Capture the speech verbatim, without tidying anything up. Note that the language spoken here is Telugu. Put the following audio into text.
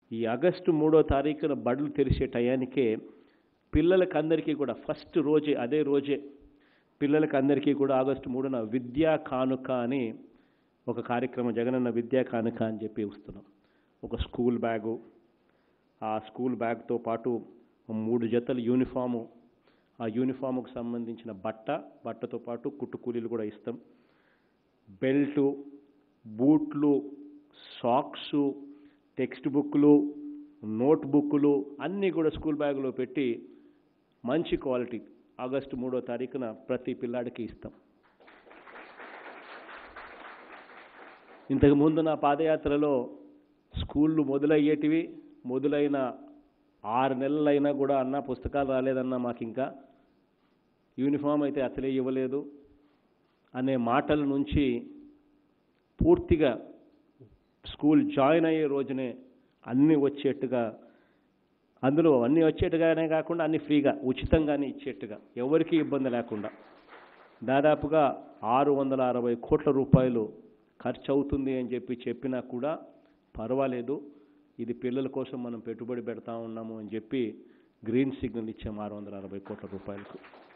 ఈ ఆగస్టు మూడో తారీఖున బడులు తెరిచే టయానికే పిల్లలకి అందరికీ కూడా ఫస్ట్ రోజే అదే రోజే పిల్లలకి అందరికీ కూడా ఆగస్టు మూడున విద్యా కానుక అని ఒక కార్యక్రమం జగనన్న విద్యా కానుక అని చెప్పి వస్తున్నాం. ఒక స్కూల్ బ్యాగు, ఆ స్కూల్ బ్యాగ్తో పాటు మూడు జతల యూనిఫాము, ఆ యూనిఫాముకు సంబంధించిన బట్ట, బట్టతో పాటు కుట్టుకూలీలు కూడా ఇస్తాం. బెల్టు, బూట్లు, సాక్సు, టెక్స్ట్ బుక్లు, నోట్ బుక్లు అన్నీ కూడా స్కూల్ బ్యాగులో పెట్టి మంచి క్వాలిటీ ఆగస్టు మూడో తారీఖున ప్రతి పిల్లాడికి ఇస్తాం. ఇంతకుముందు నా పాదయాత్రలో స్కూళ్ళు మొదలయ్యేటివి, మొదలైన ఆరు నెలలైనా కూడా అన్న పుస్తకాలు రాలేదన్నా మాకు ఇంకా యూనిఫామ్ అయితే అసలే ఇవ్వలేదు అనే మాటల నుంచి పూర్తిగా స్కూల్ జాయిన్ అయ్యే రోజునే అన్నీ వచ్చేట్టుగా, అందులో అన్నీ వచ్చేట్టుగానే కాకుండా అన్నీ ఫ్రీగా ఉచితంగానే ఇచ్చేట్టుగా ఎవరికీ ఇబ్బంది లేకుండా దాదాపుగా ఆరు వందల అరవై కోట్ల రూపాయలు ఖర్చు అవుతుంది అని చెప్పి చెప్పినా కూడా పర్వాలేదు, ఇది పిల్లల కోసం మనం పెట్టుబడి పెడతా ఉన్నాము అని చెప్పి గ్రీన్ సిగ్నల్ ఇచ్చాము ఆరు వందల అరవై కోట్ల రూపాయలకు.